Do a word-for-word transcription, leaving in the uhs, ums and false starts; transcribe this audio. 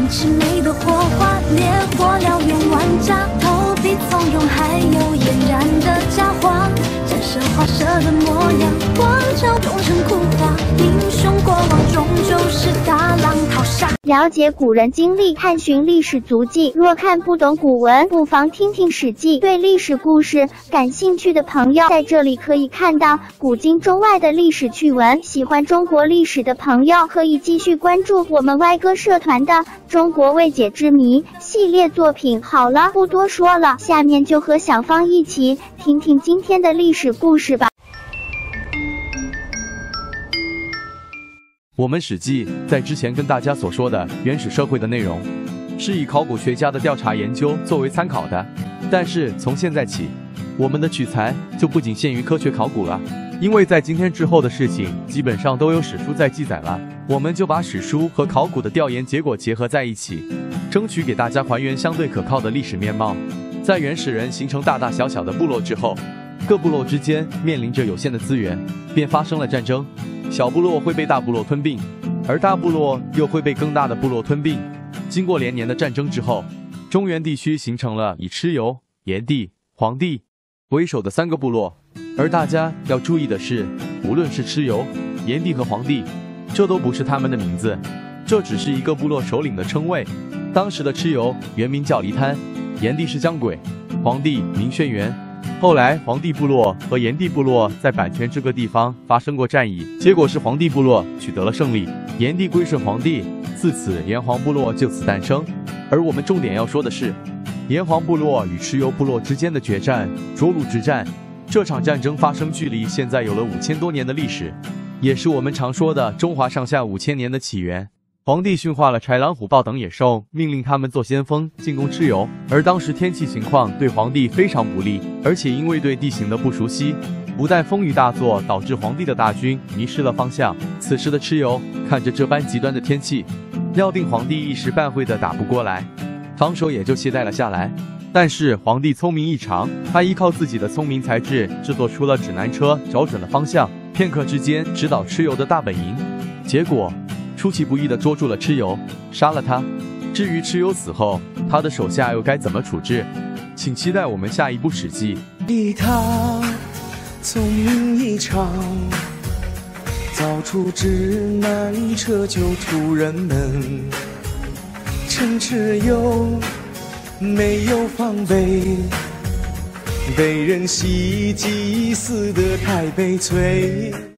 魑魅的火花，烈火燎原万丈，投笔从容，还有嫣然的假话，战神画蛇的模样，王朝终成枯花，英雄过往终究是大浪淘沙。 了解古人经历，探寻历史足迹。若看不懂古文，不妨听听《史记》。对历史故事感兴趣的朋友，在这里可以看到古今中外的历史趣闻。喜欢中国历史的朋友，可以继续关注我们歪哥社团的《中国未解之谜》系列作品。好了，不多说了，下面就和小芳一起听听今天的历史故事吧。 我们《史记》在之前跟大家所说的原始社会的内容，是以考古学家的调查研究作为参考的。但是从现在起，我们的取材就不仅限于科学考古了，因为在今天之后的事情基本上都有史书在记载了，我们就把史书和考古的调研结果结合在一起，争取给大家还原相对可靠的历史面貌。在原始人形成大大小小的部落之后，各部落之间面临着有限的资源，便发生了战争。小部落会被大部落吞并，而大部落又会被更大的部落吞并。经过连年的战争之后，中原地区形成了以蚩尤、炎帝、黄帝为首的三个部落。而大家要注意的是，无论是蚩尤、炎帝和黄帝，这都不是他们的名字，这只是一个部落首领的称谓。当时的蚩尤原名叫黎滩，炎帝是江鬼，黄帝名轩辕。后来黄帝部落和炎帝部落在阪泉这个地方发生过战役，结果是黄帝部落取得了胜利，炎帝归顺黄帝，自此炎黄部落就此诞生。而我们重点要说的是，炎黄部落与蚩尤部落之间的决战涿鹿之战。这场战争发生距离现在有了五千多年的历史，也是我们常说的中华上下五千年的起源。黄帝驯化了豺狼虎豹等野兽，命令他们做先锋进攻蚩尤。而当时天气情况对黄帝非常不利，而且因为对地形的不熟悉，不但风雨大作，导致黄帝的大军迷失了方向。此时的蚩尤看着这般极端的天气，料定黄帝一时半会的打不过来，防守也就懈怠了下来。但是黄帝聪明异常，他依靠自己的聪明才智制作出了指南车，找准了方向，片刻之间直捣蚩尤的大本营。结果出其不意地捉住了蚩尤，杀了他。至于蚩尤死后，他的手下又该怎么处置？请期待我们下一部《史记》。 他聪明异常，造出指南车救出人们。趁蚩尤没有防备，被人袭击，死得太悲催。